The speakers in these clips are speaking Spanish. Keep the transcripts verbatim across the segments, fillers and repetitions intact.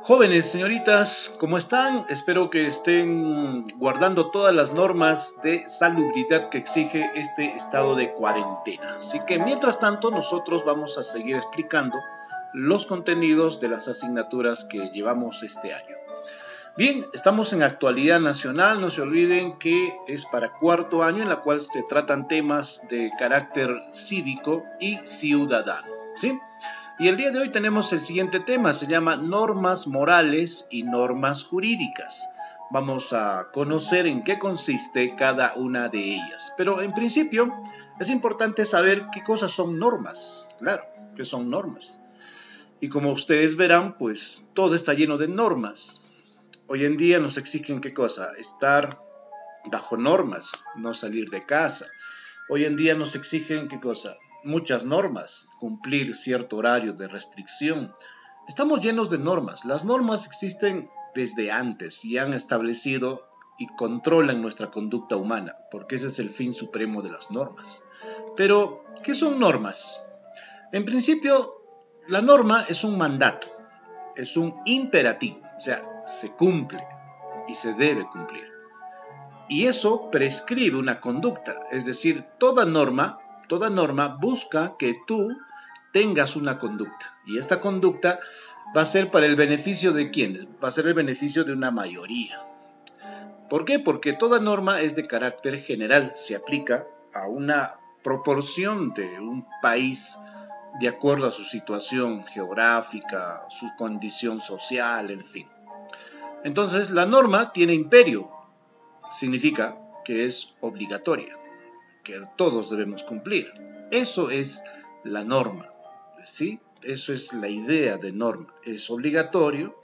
Jóvenes, señoritas, ¿cómo están? Espero que estén guardando todas las normas de salubridad que exige este estado de cuarentena. Así que mientras tanto, nosotros vamos a seguir explicando los contenidos de las asignaturas que llevamos este año. Bien, estamos en actualidad nacional, no se olviden que es para cuarto año en la cual se tratan temas de carácter cívico y ciudadano, ¿sí? Y el día de hoy tenemos el siguiente tema, se llama normas morales y normas jurídicas. Vamos a conocer en qué consiste cada una de ellas. Pero en principio es importante saber qué cosas son normas. Claro, qué son normas. Y como ustedes verán, pues todo está lleno de normas. Hoy en día nos exigen qué cosa, estar bajo normas, no salir de casa. Hoy en día nos exigen qué cosa, muchas normas, cumplir cierto horario de restricción. Estamos llenos de normas. Las normas existen desde antes y han establecido y controlan nuestra conducta humana, porque ese es el fin supremo de las normas. Pero, ¿qué son normas? En principio, la norma es un mandato, es un imperativo, o sea, se cumple y se debe cumplir. Y eso prescribe una conducta, es decir, toda norma, toda norma busca que tú tengas una conducta. Y esta conducta va a ser para el beneficio de ¿quién? Va a ser el beneficio de una mayoría. ¿Por qué? Porque toda norma es de carácter general, se aplica a una proporción de un país de acuerdo a su situación geográfica, su condición social, en fin. Entonces, la norma tiene imperio. Significa que es obligatoria, que todos debemos cumplir. Eso es la norma, ¿sí? Eso es la idea de norma. Es obligatorio,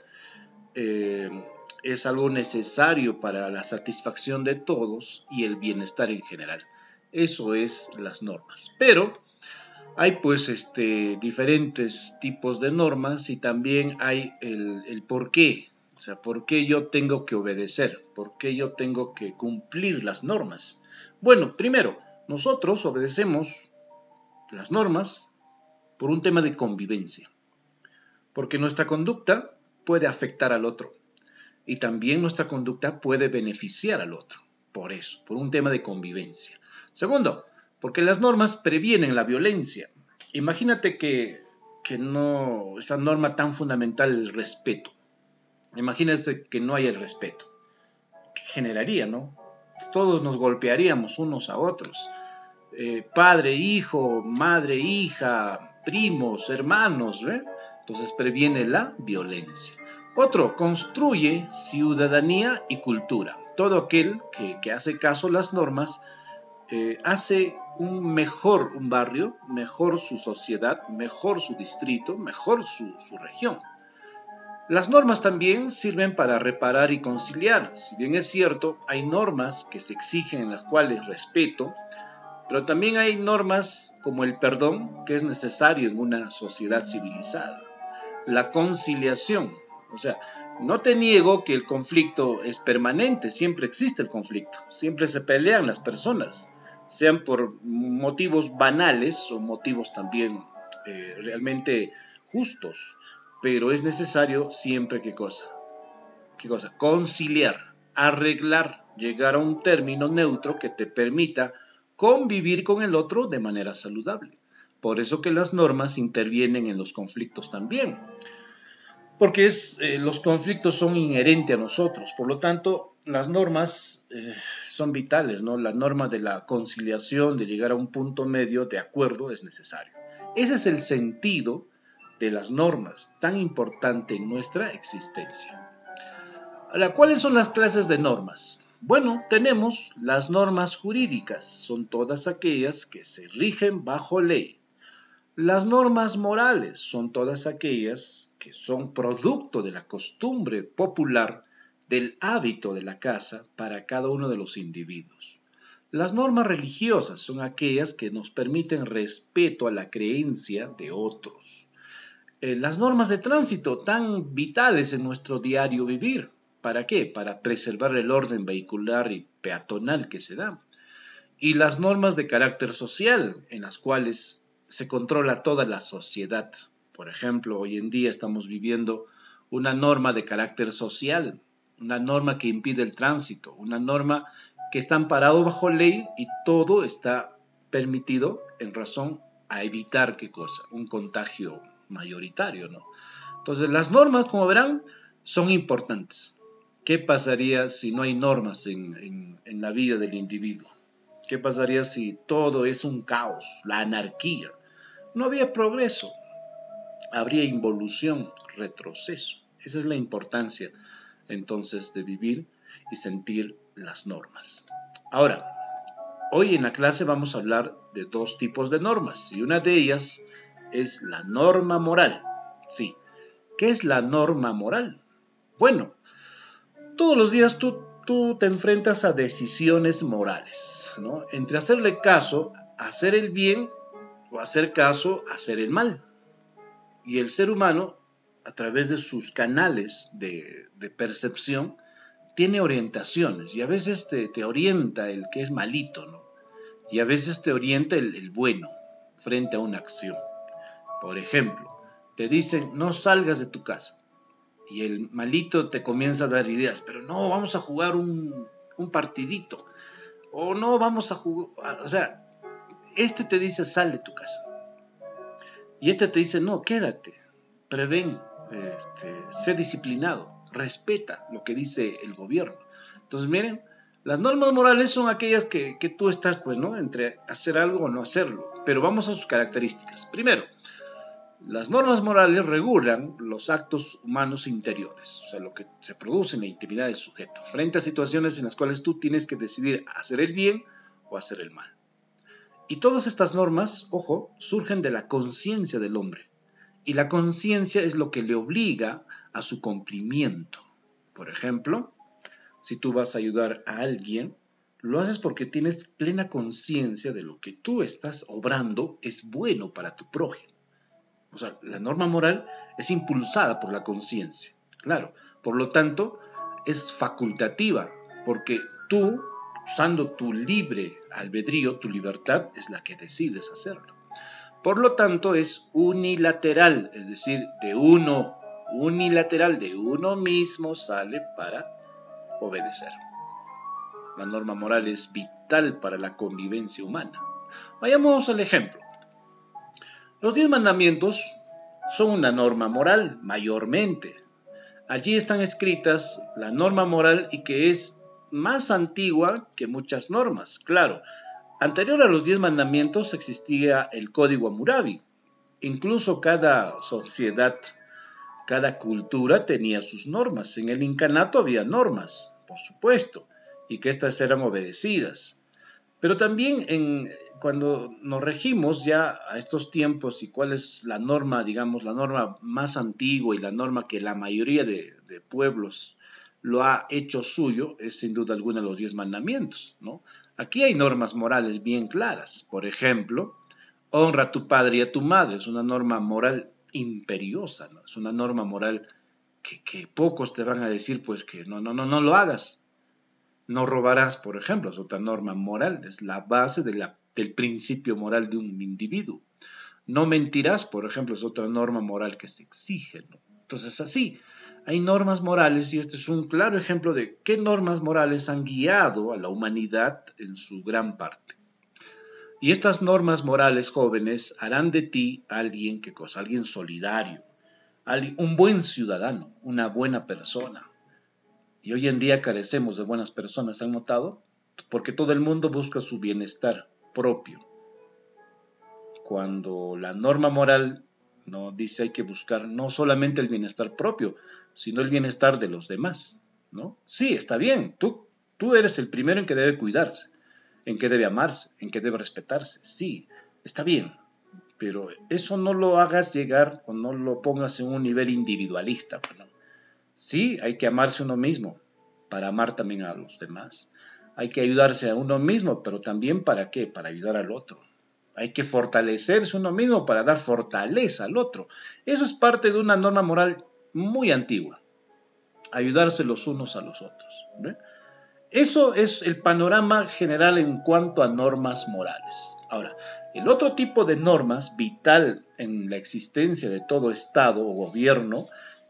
eh, es algo necesario para la satisfacción de todos y el bienestar en general. Eso es las normas. Pero hay pues este, diferentes tipos de normas y también hay el, el por qué. O sea, ¿por qué yo tengo que obedecer? ¿Por qué yo tengo que cumplir las normas? Bueno, primero, nosotros obedecemos las normas por un tema de convivencia, porque nuestra conducta puede afectar al otro y también nuestra conducta puede beneficiar al otro, por eso, por un tema de convivencia. Segundo, porque las normas previenen la violencia. Imagínate que, que no, esa norma tan fundamental, el respeto. Imagínense que no hay el respeto. ¿Qué generaría, no? Todos nos golpearíamos unos a otros. Eh, padre, hijo, madre, hija, primos, hermanos, ¿eh? Entonces previene la violencia. Otro, construye ciudadanía y cultura. Todo aquel que, que hace caso a las normas eh, hace un mejor un barrio, mejor su sociedad, mejor su distrito, mejor su, su región. Las normas también sirven para reparar y conciliar. Si bien es cierto, hay normas que se exigen en las cuales respeto, pero también hay normas como el perdón, que es necesario en una sociedad civilizada. La conciliación, o sea, no te niego que el conflicto es permanente, siempre existe el conflicto, siempre se pelean las personas, sean por motivos banales o motivos también eh, realmente justos. Pero es necesario siempre, ¿qué cosa? ¿Qué cosa? Conciliar, arreglar, llegar a un término neutro que te permita convivir con el otro de manera saludable. Por eso que las normas intervienen en los conflictos también. Porque es, eh, los conflictos son inherentes a nosotros. Por lo tanto, las normas eh, son vitales, ¿no? La norma de la conciliación, de llegar a un punto medio de acuerdo, es necesario. Ese es el sentido de las normas, tan importante en nuestra existencia. Ahora, ¿cuáles son las clases de normas? Bueno, tenemos las normas jurídicas, son todas aquellas que se rigen bajo ley. Las normas morales son todas aquellas que son producto de la costumbre popular, del hábito de la casa para cada uno de los individuos. Las normas religiosas son aquellas que nos permiten respeto a la creencia de otros. Eh, las normas de tránsito tan vitales en nuestro diario vivir. ¿Para qué? Para preservar el orden vehicular y peatonal que se da. Y las normas de carácter social, en las cuales se controla toda la sociedad. Por ejemplo, hoy en día estamos viviendo una norma de carácter social, una norma que impide el tránsito, una norma que está amparado bajo ley y todo está permitido en razón a evitar, ¿qué cosa? Un contagio mayoritario, ¿no? Entonces, las normas, como verán, son importantes. ¿Qué pasaría si no hay normas en, en, en la vida del individuo? ¿Qué pasaría si todo es un caos, la anarquía? No habría progreso, habría involución, retroceso. Esa es la importancia, entonces, de vivir y sentir las normas. Ahora, hoy en la clase vamos a hablar de dos tipos de normas, y una de ellas es la norma moral. Sí, ¿qué es la norma moral? Bueno, todos los días tú, tú te enfrentas a decisiones morales, ¿no? Entre hacerle caso, hacer el bien, o hacer caso, hacer el mal. Y el ser humano, a través de sus canales de, de percepción, tiene orientaciones, y a veces te, te orienta el que es malito, ¿no? Y a veces te orienta el, el bueno frente a una acción. Por ejemplo, te dicen no salgas de tu casa y el malito te comienza a dar ideas, pero no, vamos a jugar un, un partidito, o no, vamos a jugar, o sea, este te dice sal de tu casa y este te dice no, quédate, prevén, este, sé disciplinado, respeta lo que dice el gobierno. Entonces miren, las normas morales son aquellas que, que tú estás, pues, ¿no?, entre hacer algo o no hacerlo, pero vamos a sus características. Primero, las normas morales regulan los actos humanos interiores, o sea, lo que se produce en la intimidad del sujeto, frente a situaciones en las cuales tú tienes que decidir hacer el bien o hacer el mal. Y todas estas normas, ojo, surgen de la conciencia del hombre, y la conciencia es lo que le obliga a su cumplimiento. Por ejemplo, si tú vas a ayudar a alguien, lo haces porque tienes plena conciencia de lo que tú estás obrando es bueno para tu prójimo. O sea, la norma moral es impulsada por la conciencia, claro. Por lo tanto, es facultativa, porque tú, usando tu libre albedrío, tu libertad, es la que decides hacerlo. Por lo tanto, es unilateral, es decir, de uno, unilateral, de uno mismo sale para obedecer. La norma moral es vital para la convivencia humana. Vayamos al ejemplo. Los diez mandamientos son una norma moral, mayormente. Allí están escritas la norma moral y que es más antigua que muchas normas. Claro, anterior a los diez mandamientos existía el Código Hammurabi. Incluso cada sociedad, cada cultura tenía sus normas. En el incanato había normas, por supuesto, y que éstas eran obedecidas. Pero también en, cuando nos regimos ya a estos tiempos y cuál es la norma, digamos, la norma más antigua y la norma que la mayoría de, de pueblos lo ha hecho suyo, es sin duda alguna los diez mandamientos, ¿no? Aquí hay normas morales bien claras. Por ejemplo, honra a tu padre y a tu madre. Es una norma moral imperiosa, ¿no? Es una norma moral que, que pocos te van a decir, pues, que no, no, no, no lo hagas. No robarás, por ejemplo, es otra norma moral, es la base de la, del principio moral de un individuo. No mentirás, por ejemplo, es otra norma moral que se exige, ¿no? Entonces, así, hay normas morales y este es un claro ejemplo de qué normas morales han guiado a la humanidad en su gran parte. Y estas normas morales, jóvenes, harán de ti alguien, ¿qué cosa? Alguien solidario, alguien, un buen ciudadano, una buena persona. Y hoy en día carecemos de buenas personas, ¿han notado? Porque todo el mundo busca su bienestar propio. Cuando la norma moral no dice hay que buscar no solamente el bienestar propio, sino el bienestar de los demás, ¿no? Sí, está bien, tú, tú eres el primero en que debe cuidarse, en que debe amarse, en que debe respetarse, sí, está bien, pero eso no lo hagas llegar o no lo pongas en un nivel individualista, ¿no? Sí, hay que amarse a uno mismo para amar también a los demás. Hay que ayudarse a uno mismo, pero también ¿para qué? Para ayudar al otro. Hay que fortalecerse uno mismo para dar fortaleza al otro. Eso es parte de una norma moral muy antigua. Ayudarse los unos a los otros, ¿ve? Eso es el panorama general en cuanto a normas morales. Ahora, el otro tipo de normas vital en la existencia de todo Estado o gobierno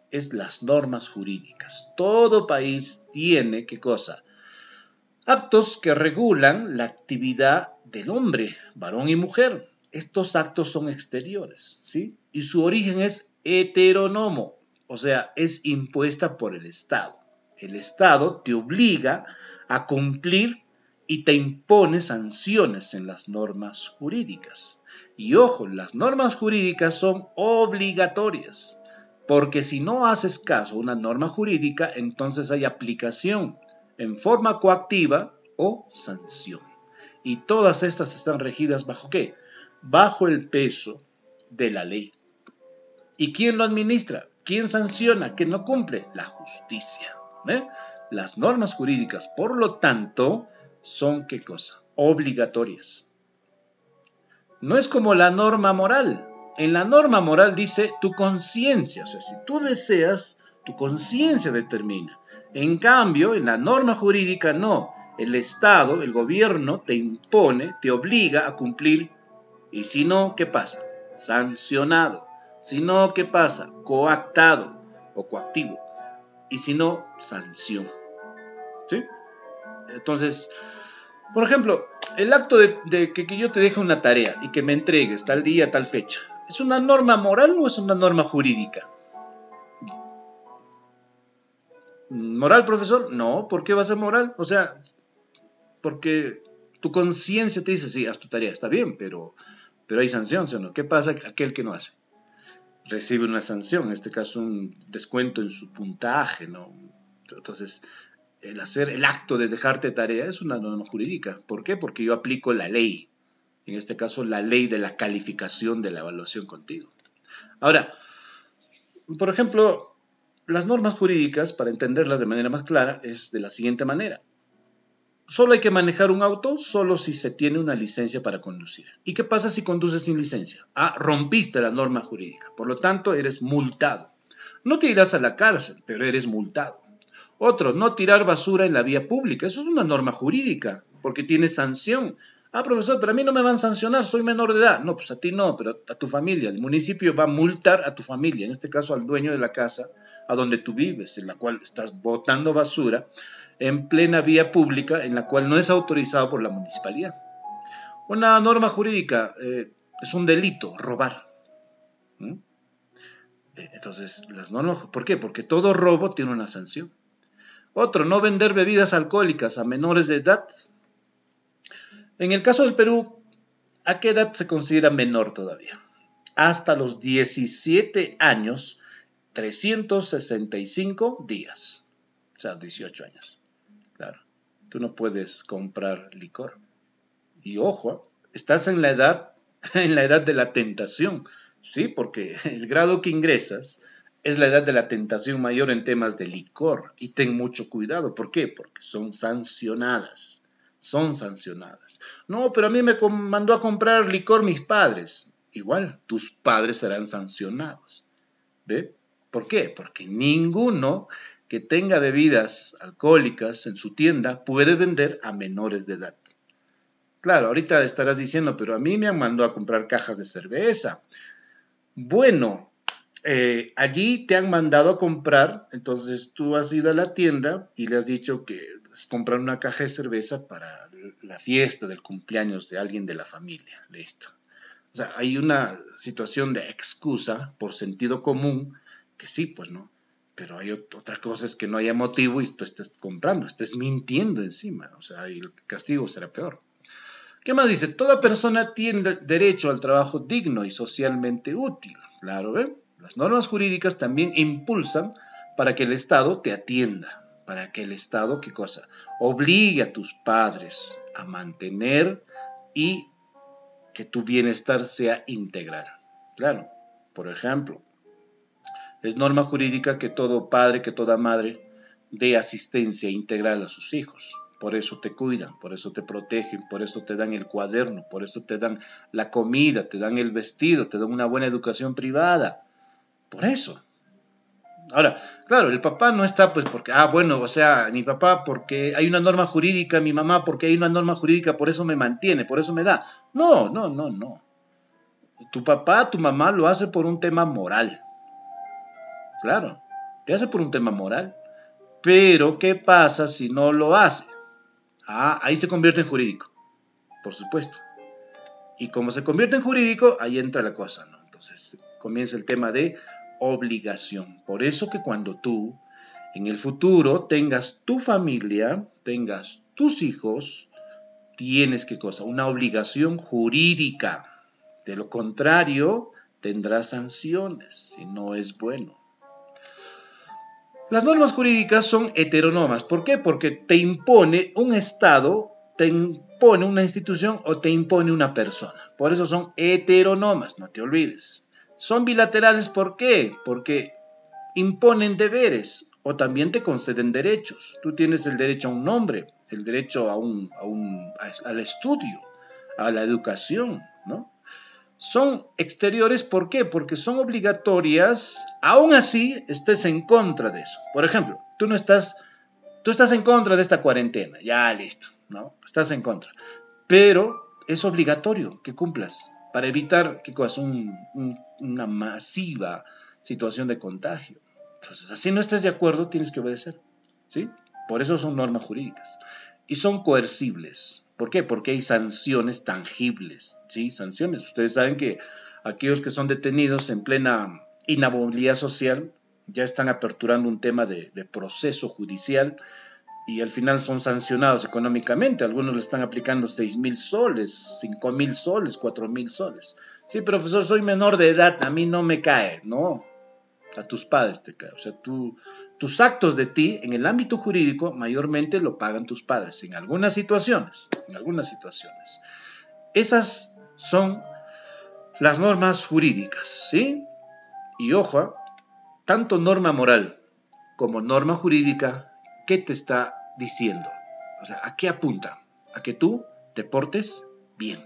es las normas jurídicas. Todo país tiene, ¿qué cosa? Actos que regulan la actividad del hombre, varón y mujer. Estos actos son exteriores, ¿sí? Y su origen es heteronomo, o sea, es impuesta por el Estado. El Estado te obliga a cumplir y te impone sanciones en las normas jurídicas. Y ojo, las normas jurídicas son obligatorias, porque si no haces caso a una norma jurídica, entonces hay aplicación en forma coactiva o sanción. Y todas estas están regidas ¿bajo qué? Bajo el peso de la ley. ¿Y quién lo administra? ¿Quién sanciona? ¿Quién no cumple? La justicia. ¿eh? Las normas jurídicas, por lo tanto, son ¿qué cosa? Obligatorias. No es como la norma moral. En la norma moral dice tu conciencia, o sea, si tú deseas, tu conciencia determina. En cambio, en la norma jurídica no. El Estado, el gobierno, te impone, te obliga a cumplir. Y si no, ¿qué pasa? Sancionado. Si no, ¿qué pasa? Coactado o coactivo. Y si no, sanción. ¿Sí? Entonces, por ejemplo, el acto de, de que, que yo te deje una tarea y que me entregues tal día, tal fecha, ¿es una norma moral o es una norma jurídica? ¿Moral, profesor? No, ¿por qué va a ser moral? O sea, porque tu conciencia te dice, sí, haz tu tarea, está bien, pero, pero hay sanción, ¿sí o no? ¿Qué pasa aquel que no hace? Recibe una sanción, en este caso un descuento en su puntaje, ¿no? Entonces, el hacer el acto de dejarte tarea es una norma jurídica. ¿Por qué? Porque yo aplico la ley, en este caso la ley de la calificación de la evaluación contigo. Ahora, por ejemplo, las normas jurídicas, para entenderlas de manera más clara, es de la siguiente manera. Solo hay que manejar un auto solo si se tiene una licencia para conducir. ¿Y qué pasa si conduces sin licencia? Ah, rompiste la norma jurídica. Por lo tanto, eres multado. No te irás a la cárcel, pero eres multado. Otro, no tirar basura en la vía pública. Eso es una norma jurídica, porque tiene sanción. Ah, profesor, pero a mí no me van a sancionar, soy menor de edad. No, pues a ti no, pero a tu familia. El municipio va a multar a tu familia, en este caso al dueño de la casa a donde tú vives, en la cual estás botando basura en plena vía pública, en la cual no es autorizado por la municipalidad. Una norma jurídica eh, es un delito, robar. ¿Mm? Entonces, las normas, ¿por qué? Porque todo robo tiene una sanción. Otro, no vender bebidas alcohólicas a menores de edad. En el caso del Perú, ¿a qué edad se considera menor todavía? Hasta los diecisiete años, trescientos sesenta y cinco días. O sea, dieciocho años. Claro, tú no puedes comprar licor. Y ojo, estás en la edad, en la edad de la tentación. Sí, porque el grado que ingresas es la edad de la tentación mayor en temas de licor. Y ten mucho cuidado. ¿Por qué? Porque son sancionadas. Son sancionadas. No, pero a mí me mandó a comprar licor mis padres. Igual, tus padres serán sancionados. ¿Ve? ¿Por qué? Porque ninguno que tenga bebidas alcohólicas en su tienda puede vender a menores de edad. Claro, ahorita estarás diciendo, pero a mí me han mandado a comprar cajas de cerveza. Bueno, eh, allí te han mandado a comprar, entonces tú has ido a la tienda y le has dicho que es comprar una caja de cerveza para la fiesta del cumpleaños de alguien de la familia. Listo. O sea, hay una situación de excusa por sentido común que sí, pues no. Pero hay otra cosa es que no haya motivo y tú estés comprando, estés mintiendo encima. O sea, el castigo será peor. ¿Qué más dice? Toda persona tiene derecho al trabajo digno y socialmente útil. Claro, ¿ven? Las normas jurídicas también impulsan para que el Estado te atienda. Para que el Estado, ¿qué cosa? Obligue a tus padres a mantener y que tu bienestar sea integral. Claro, por ejemplo, es norma jurídica que todo padre, que toda madre dé asistencia integral a sus hijos. Por eso te cuidan, por eso te protegen, por eso te dan el cuaderno, por eso te dan la comida, te dan el vestido, te dan una buena educación privada. Por eso. Ahora, claro, el papá no está pues porque, ah, bueno, o sea, mi papá porque hay una norma jurídica, mi mamá porque hay una norma jurídica, por eso me mantiene, por eso me da. No, no, no, no. Tu papá, tu mamá lo hace por un tema moral. Claro. te hace por un tema moral. Pero, ¿qué pasa si no lo hace? Ah, ahí se convierte en jurídico, por supuesto. Y como se convierte en jurídico, ahí entra la cosa, ¿no? Entonces comienza el tema de obligación. Por eso que cuando tú en el futuro tengas tu familia, tengas tus hijos, tienes ¿qué cosa? Una obligación jurídica. De lo contrario, tendrás sanciones y no es bueno. Las normas jurídicas son heterónomas. ¿Por qué? Porque te impone un Estado, te impone una institución o te impone una persona. Por eso son heterónomas, no te olvides. Son bilaterales, ¿por qué? Porque imponen deberes o también te conceden derechos. Tú tienes el derecho a un nombre, el derecho a un, a un, al estudio, a la educación, ¿no? Son exteriores, ¿por qué? Porque son obligatorias, aún así estés en contra de eso. Por ejemplo, tú no estás, tú estás en contra de esta cuarentena, ya listo, ¿no? Estás en contra. Pero es obligatorio que cumplas para evitar ¿qué cosa? Un, un, una masiva situación de contagio. Entonces, así no estés de acuerdo, tienes que obedecer, ¿sí? Por eso son normas jurídicas. Y son coercibles. ¿Por qué? Porque hay sanciones tangibles, ¿sí? Sanciones. Ustedes saben que aquellos que son detenidos en plena inhabilidad social ya están aperturando un tema de, de proceso judicial y al final son sancionados económicamente. Algunos le están aplicando seis mil soles, cinco mil soles, cuatro mil soles. Sí, profesor, soy menor de edad, a mí no me cae. No, a tus padres te cae. O sea, tú... Tus actos de ti en el ámbito jurídico mayormente lo pagan tus padres, en algunas situaciones, en algunas situaciones. Esas son las normas jurídicas, ¿sí? Y ojo, tanto norma moral como norma jurídica, ¿qué te está diciendo? O sea, ¿a qué apunta? A que tú te portes bien.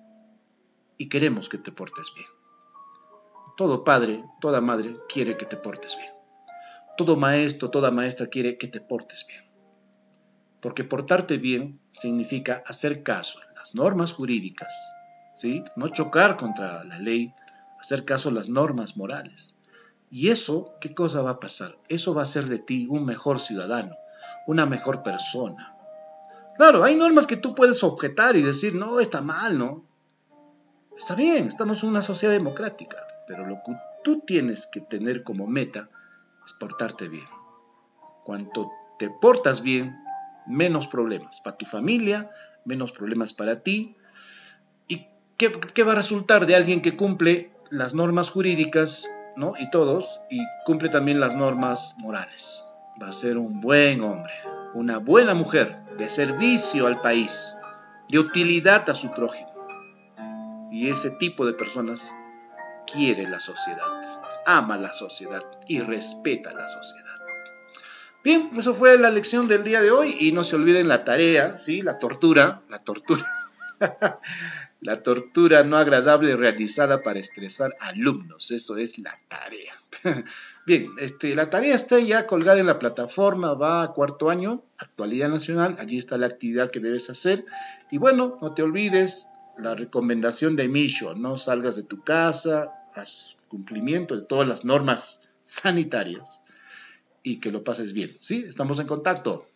Y queremos que te portes bien. Todo padre, toda madre quiere que te portes bien. Todo maestro, toda maestra quiere que te portes bien. Porque portarte bien significa hacer caso a las normas jurídicas, ¿sí? No chocar contra la ley, hacer caso a las normas morales. Y eso, ¿qué cosa va a pasar? Eso va a hacer de ti un mejor ciudadano, una mejor persona. Claro, hay normas que tú puedes objetar y decir, no, está mal, ¿no? Está bien, estamos en una sociedad democrática, pero lo que tú tienes que tener como meta es portarte bien. Cuanto te portas bien, menos problemas para tu familia, menos problemas para ti. ¿Y qué, qué va a resultar de alguien que cumple las normas jurídicas, ¿no? Y todos, y cumple también las normas morales? Va a ser un buen hombre, una buena mujer, de servicio al país, de utilidad a su prójimo. Y ese tipo de personas quiere la sociedad, ama la sociedad y respeta la sociedad. Bien, eso fue la lección del día de hoy y no se olviden la tarea, ¿sí? La tortura, la tortura, la tortura no agradable realizada para estresar alumnos, eso es la tarea. Bien, este, la tarea está ya colgada en la plataforma, va a cuarto año, actualidad nacional, allí está la actividad que debes hacer y bueno, no te olvides la recomendación de Micho, no salgas de tu casa, haz cumplimiento de todas las normas sanitarias. Y que lo pases bien, ¿sí? Estamos en contacto.